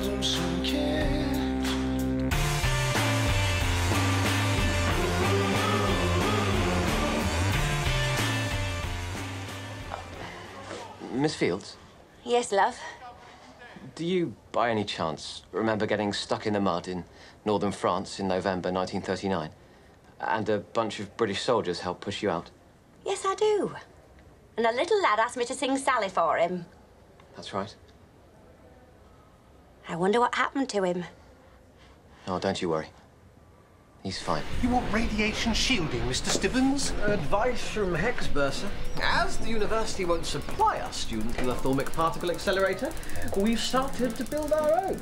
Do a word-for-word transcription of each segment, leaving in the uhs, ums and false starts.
Miss Fields? Yes, love? Do you, by any chance, remember getting stuck in the mud in northern France in November nineteen thirty-nine? And a bunch of British soldiers helped push you out? Yes, I do. And a little lad asked me to sing Sally for him. That's right. I wonder what happened to him. Oh, don't you worry. He's fine. You want radiation shielding, Mister Stibbons? Advice from Hex Bursar. As the university won't supply our students with a thermic particle accelerator, we've started to build our own.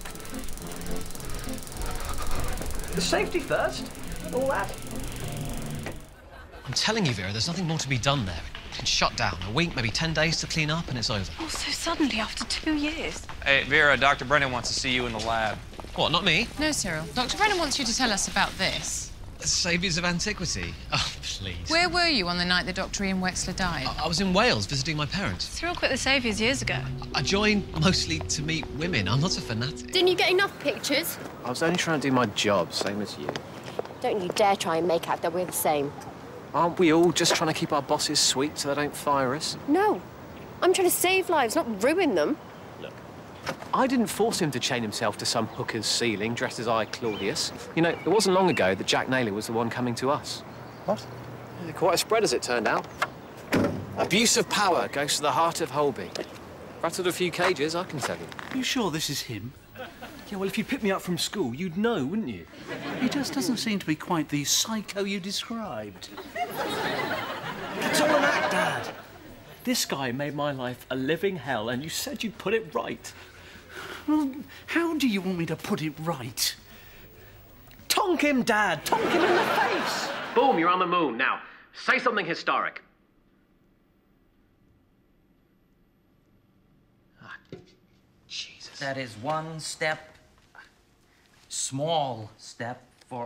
The safety first, and all that. I'm telling you, Vera, there's nothing more to be done there. It's shut down. A week, maybe ten days to clean up, and it's over. Oh, so suddenly, after two years. Hey, Vera, Doctor Brennan wants to see you in the lab. What, not me? No, Cyril. Doctor Brennan wants you to tell us about this. Saviours of Antiquity. Oh, please. Where were you on the night that Doctor Ian Wexler died? I, I was in Wales visiting my parents. Cyril quit the Saviours years ago. I joined mostly to meet women. I'm not a fanatic. Didn't you get enough pictures? I was only trying to do my job, same as you. Don't you dare try and make out that we're the same. Aren't we all just trying to keep our bosses sweet so they don't fire us? No. I'm trying to save lives, not ruin them. Look, I didn't force him to chain himself to some hooker's ceiling dressed as I, Claudius. You know, it wasn't long ago that Jack Naylor was the one coming to us. What? Yeah, quite a spread, as it turned out. Abuse of power goes to the heart of Holby. Rattled a few cages, I can tell you. You sure this is him? Yeah, well, if you picked me up from school, you'd know, wouldn't you? He just doesn't seem to be quite the psycho you described. It's all an act, Dad. This guy made my life a living hell, and you said you'd put it right. Well, how do you want me to put it right? Tonk him, Dad! Tonk him in the face! Boom, you're on the moon. Now, say something historic. Ah, Jesus. That is one step, small step for...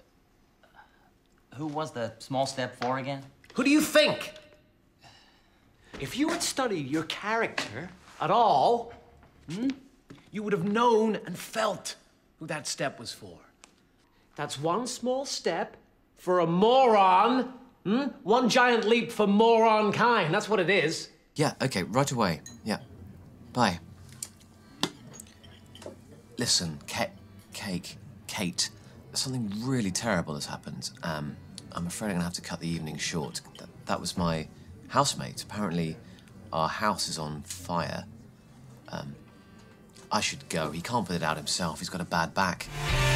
Who was the small step for again? Who do you think? If you had studied your character at all, hmm, you would have known and felt who that step was for. That's one small step for a moron, hmm? One giant leap for moron kind. That's what it is. Yeah, OK, right away. Yeah. Bye. Listen, Ke Cake, Kate, something really terrible has happened. Um, I'm afraid I'm gonna have to cut the evening short. That, that was my housemate. Apparently, our house is on fire. Um, I should go. He can't put it out himself. He's got a bad back.